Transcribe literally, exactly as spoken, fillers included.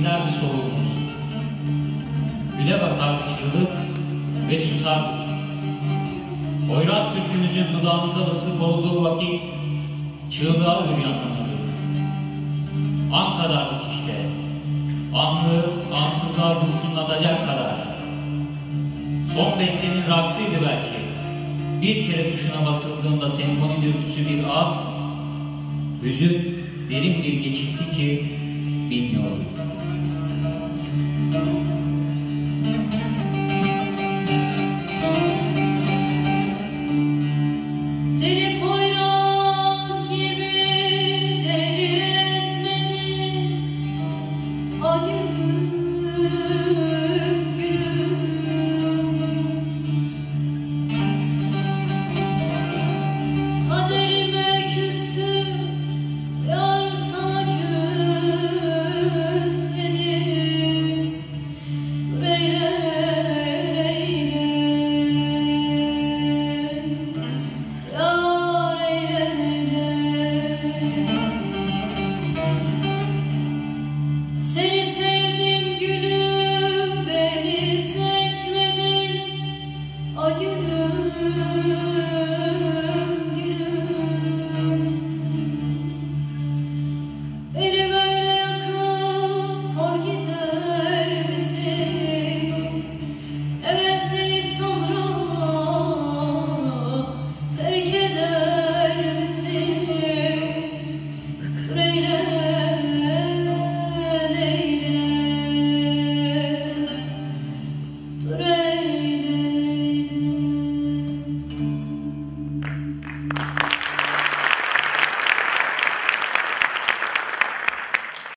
keserdi soluğumuz. Güle bakardı çığlık ve susardık. Oyrat türkümüzün dudağımıza ıslık olduğu vakit çığlığa üryanlanırdık. An kadardık işte. Anlı, ansızlar burçunlatacak kadar. Son bestenin raksıydı belki. Bir kere tuşuna basıldığında senfoni dürtüsü bir az, hüzün derin bir geçitti ki bilmiyorduk.